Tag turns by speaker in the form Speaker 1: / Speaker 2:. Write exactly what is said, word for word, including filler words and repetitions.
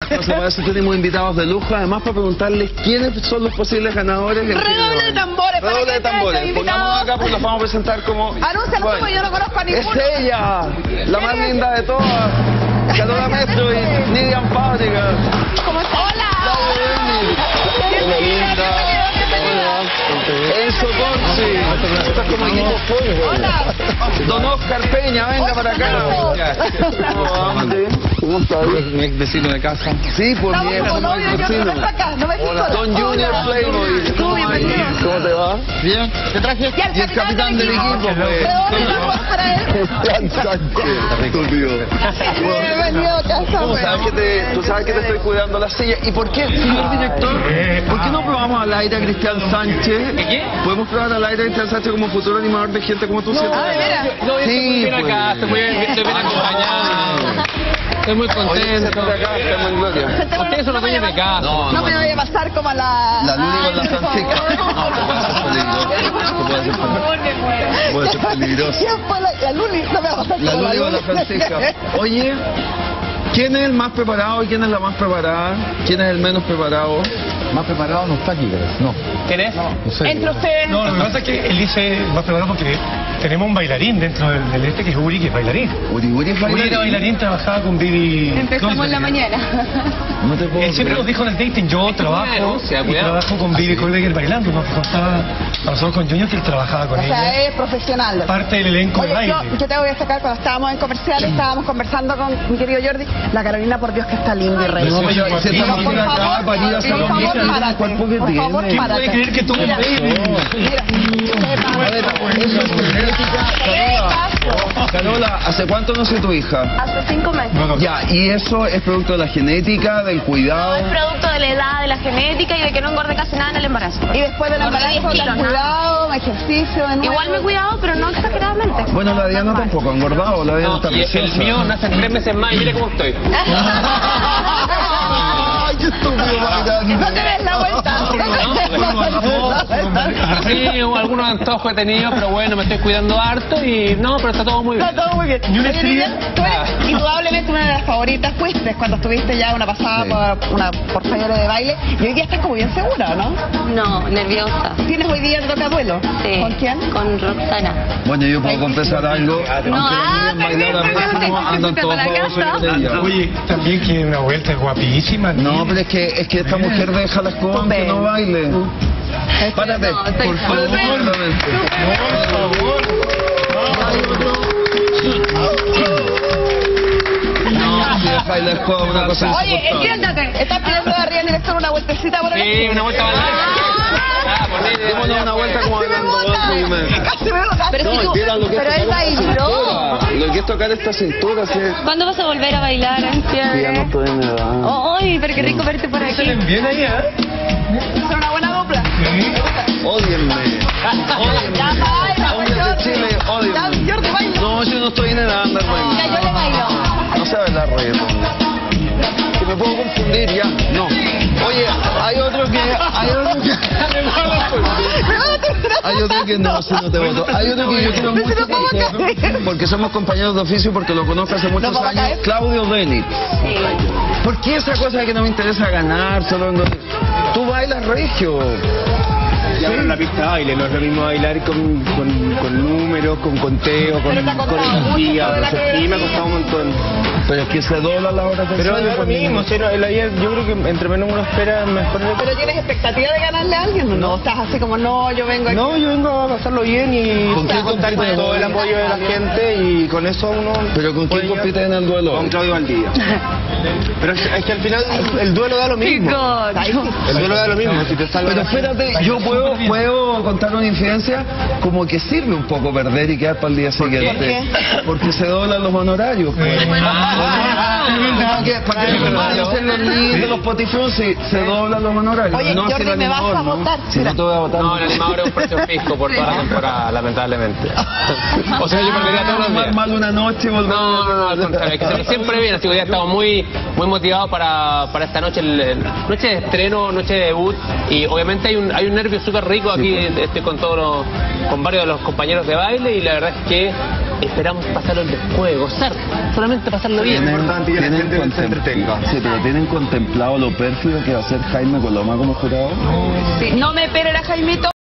Speaker 1: Entonces, para eso tenemos invitados de lujo, además para preguntarles quiénes son los posibles ganadores.
Speaker 2: Redoble de tambores.
Speaker 1: Redoble de tambores. Pongámonos acá porque los vamos a presentar como...
Speaker 2: Anúncialo, bueno, porque yo no conozco a ninguno.
Speaker 1: Es ella, la más linda de todas. Carola Metro y Nidian Fábrica.
Speaker 2: ¿Cómo está? Hola.
Speaker 1: Hola, linda. Enzo Conci. Estás como equipo fútbol.
Speaker 2: Hola.
Speaker 1: Don Oscar Peña, venga para acá. ¿Cómo estás?
Speaker 3: Mi ex vecino de casa.
Speaker 1: Sí, pues mi ex vecino.
Speaker 2: Hola.
Speaker 1: Don Junior Playboy.
Speaker 2: Tú, bienvenido.
Speaker 1: ¿Cómo te va?
Speaker 3: Bien.
Speaker 2: Te traje.
Speaker 1: Y el capitán del equipo, pues.
Speaker 2: para él. Bienvenido a casa.
Speaker 1: Tú sabes que te, tú sabes que te estoy cuidando la silla. ¿Y por qué, señor director? ¿Por qué no probamos al aire a Cristian Sánchez?
Speaker 3: ¿Qué?
Speaker 1: ¿Podemos probar al aire a Cristian Sánchez como futuro animador de gente como tú siempre?
Speaker 2: Ah, ¿de veras?
Speaker 3: No, yo
Speaker 1: Sí,
Speaker 3: estoy muy bien
Speaker 1: pues.
Speaker 3: acá, estoy muy bien, estoy bien acompañado. Estoy muy contento.
Speaker 1: Oye, acá, estamos en gloria.
Speaker 3: Ustedes son los dueños de casa.
Speaker 1: No,
Speaker 2: No me voy a pasar como a la...
Speaker 1: La Luli con la
Speaker 2: Ay, por
Speaker 1: Francisca.
Speaker 2: favor.
Speaker 1: No, te puede ser peligroso. Puede ser peligroso.
Speaker 2: ¿Quién fue la, la Luli? No me va a pasar
Speaker 1: La
Speaker 2: como
Speaker 1: Luli con la Francisca. Oye, ¿quién es el más preparado y quién es la más preparada? ¿Quién es el menos preparado?
Speaker 4: Más preparado no está aquí, pero no.
Speaker 3: ¿Quién es?
Speaker 4: No sé.
Speaker 2: Entre ustedes.
Speaker 5: No, lo que pasa es que él dice más preparado porque tenemos un bailarín dentro del, del este que es Uri, que es bailarín.
Speaker 1: Uri, Uri es
Speaker 5: Uri era
Speaker 1: bailarín.
Speaker 5: bailarín, trabajaba con Bibi.
Speaker 2: Empezamos en la mañana.
Speaker 1: No te puedo
Speaker 5: Él siempre nos
Speaker 1: creer.
Speaker 5: dijo en el dating, yo trabajo
Speaker 3: denuncia,
Speaker 5: y
Speaker 3: cuidado.
Speaker 5: trabajo con Bibi Colbeger bailando. Nos contaba a nosotros con Junior que él trabajaba con
Speaker 2: O sea,
Speaker 5: ella.
Speaker 2: es profesional.
Speaker 5: Parte del elenco de
Speaker 2: Oye,
Speaker 5: baile.
Speaker 2: yo, yo te voy a destacar, cuando estábamos en comerciales, estábamos conversando con mi querido Jordi, la Carolina, por Dios, que está linda y reina.
Speaker 1: No, pero
Speaker 5: Por
Speaker 1: si esta
Speaker 5: favor,
Speaker 1: mujer acaba de parir a
Speaker 2: por favor,
Speaker 1: Salomé, mira el cuerpo que
Speaker 2: por favor,
Speaker 1: tiene.
Speaker 2: párate.
Speaker 5: ¿Quién puede creer que tú
Speaker 2: Mira,
Speaker 5: eres baby?
Speaker 2: mira,
Speaker 1: A ver, eso es genética. Carola, Carola, ¿hace cuánto nació tu hija?
Speaker 6: Hace cinco meses.
Speaker 5: No, no.
Speaker 1: Ya, ¿y eso es producto de la genética, del
Speaker 6: No,
Speaker 1: cuidado?
Speaker 6: es producto de la edad, de la genética y de que no engorde casi nada en el embarazo.
Speaker 2: Y después del embarazo,
Speaker 6: diez
Speaker 2: te has
Speaker 6: kilos, ¿no?
Speaker 2: cuidado, ejercicio de nuevo.
Speaker 6: Igual me he cuidado, pero no exageradamente.
Speaker 1: Bueno, la Diana tampoco ha engordado, la Diana
Speaker 3: No,
Speaker 1: está
Speaker 3: y el
Speaker 1: preciosa.
Speaker 3: mío nace en tres meses más y mire cómo estoy.
Speaker 1: ¡Ay, qué estúpido,
Speaker 2: No te des la vuelta.
Speaker 3: Sí, algunos antojos he tenido, pero bueno, me estoy cuidando harto y no, pero está todo muy bien.
Speaker 2: Está todo muy bien.
Speaker 5: ¿Y una
Speaker 2: Oye,
Speaker 5: estrella?
Speaker 2: Lidia, tú eres indudablemente una de las favoritas, fuiste cuando estuviste ya una pasada
Speaker 1: Sí.
Speaker 2: por, una, por talleres de baile. Y hoy día estás como bien segura, ¿no?
Speaker 6: No, nerviosa.
Speaker 2: ¿Tienes hoy día te toca duelo?
Speaker 6: Sí.
Speaker 2: ¿Con quién?
Speaker 6: Con Roxana.
Speaker 1: Bueno, yo puedo confesar algo.
Speaker 6: No, ah,
Speaker 1: Aunque bailar a
Speaker 6: perfecto,
Speaker 1: andan
Speaker 6: perfecto,
Speaker 1: todos
Speaker 6: para la
Speaker 1: famosos
Speaker 6: casa.
Speaker 1: de ella.
Speaker 5: Oye, también que una vuelta es guapísima.
Speaker 1: No, pero es que, es que esta mujer deja la escoba aunque no baile. Párate,
Speaker 6: No, estoy
Speaker 1: por favor.
Speaker 6: súper,
Speaker 1: solamente.
Speaker 5: Por favor.
Speaker 1: No, si dejáis la escoba una cosa
Speaker 2: Oye,
Speaker 1: insoportable.
Speaker 2: entiéndate. Estás pidiendo de arriba en director una vueltecita por el
Speaker 3: Sí, una vuelta más larga. Ah, por ahí,
Speaker 1: Démonos una vuelta como hablando dos y medio.
Speaker 2: Casi me lo
Speaker 6: Pero
Speaker 1: No,
Speaker 6: si tú,
Speaker 1: entiendan lo que
Speaker 6: pero
Speaker 1: es
Speaker 6: él
Speaker 1: tocar esta
Speaker 6: bailó.
Speaker 1: cintura. Lo que es tocar esta cintura, sí.
Speaker 6: ¿Cuándo vas a volver a bailar en
Speaker 1: Sí, ya no
Speaker 6: cierre?
Speaker 1: estoy en edad.
Speaker 6: Ay, pero qué rico verte por
Speaker 5: Se
Speaker 6: aquí.
Speaker 5: ven bien ahí, ¿eh?
Speaker 2: Es una buena dupla.
Speaker 1: Ódienme.
Speaker 2: Ya baila,
Speaker 1: Hombres de Chile,
Speaker 2: Ya,
Speaker 1: ódienme.
Speaker 2: Jordi, baila.
Speaker 1: No, yo no estoy en edad de andar
Speaker 6: Ya,
Speaker 1: bailando.
Speaker 6: yo le bailo.
Speaker 1: No sabes la reggaetón. Que me puedo confundir ya. No. Oye, hay otro que. Hay otro que. Hay otro que no, si no te voto. Hay otro que yo quiero mucho porque, porque somos compañeros de oficio, porque lo conozco hace muchos
Speaker 2: ¿No vamos a
Speaker 1: años.
Speaker 2: caer?
Speaker 1: Claudio Denit.
Speaker 6: Sí.
Speaker 1: ¿Por qué esa cosa de que no me interesa ganar? Solo en... Tú bailas regio.
Speaker 7: Ya, pero en la pista de baile, no es lo mismo bailar con, con, con números, con conteo, con,
Speaker 2: Pero te ha costado
Speaker 7: con
Speaker 2: mucho
Speaker 7: energía,
Speaker 2: eso de la
Speaker 7: no sé,
Speaker 2: que-
Speaker 7: sí me ha costado un montón.
Speaker 1: Pero es que se dobla la hora del
Speaker 7: Pero
Speaker 1: sueño,
Speaker 7: es lo
Speaker 1: pues,
Speaker 7: mismo,
Speaker 1: niño.
Speaker 7: sí, no, en la vida yo creo que entre menos uno espera, mejor le...
Speaker 2: ¿Pero tienes expectativa de ganarle a alguien? No, estás así como, no, yo vengo aquí.
Speaker 7: No, yo vengo a pasarlo bien y
Speaker 1: ¿Con quién
Speaker 7: a contar con
Speaker 1: compite?
Speaker 7: todo el apoyo de la gente y con eso uno...
Speaker 1: Pero ¿con quién
Speaker 7: puede llegar-
Speaker 1: compite en el duelo?
Speaker 7: Con Claudio Valdivia. Pero es, es que al final el duelo da lo mismo. El duelo da lo mismo, si te salva...
Speaker 1: Pero espérate, yo puedo, puedo contar una infidencia como que sirve un poco perder y quedar para el día siguiente.
Speaker 2: ¿Por qué?
Speaker 1: Porque se doblan los honorarios. Pues. ¿Para qué? ¿Para qué los hermanos en los niños de los potifrons si se doblan los honorarios?
Speaker 2: Oye,
Speaker 1: no,
Speaker 2: Jordi,
Speaker 1: si el
Speaker 2: ¿me vas
Speaker 1: animador,
Speaker 2: a
Speaker 1: ¿no?
Speaker 2: votar?
Speaker 1: Si no te voy a votar.
Speaker 3: No, el animador es un precio fijo por toda la temporada, lamentablemente. O sea, yo perdería todos los
Speaker 1: Más
Speaker 3: días.
Speaker 1: mal una noche, volver.
Speaker 3: No, no, no, al contrario, es que siempre- siempre bien, así que hoy día estamos muy, muy motivados para, para esta noche, el- el- noche de estreno, noche de debut, y obviamente hay un, hay un nervio súper rico aquí, estoy con todos los, con varios de los compañeros de baile, y la verdad es que esperamos pasarlo después, gozar, solamente pasarlo bien.
Speaker 1: Tienen,
Speaker 7: importante que la
Speaker 1: tienen
Speaker 7: gente se
Speaker 1: contem-
Speaker 7: entretenga.
Speaker 1: sí, pero tienen contemplado lo pérfido que va a ser Jaime Coloma como jurado.
Speaker 2: Sí, no me esperen a Jaimito.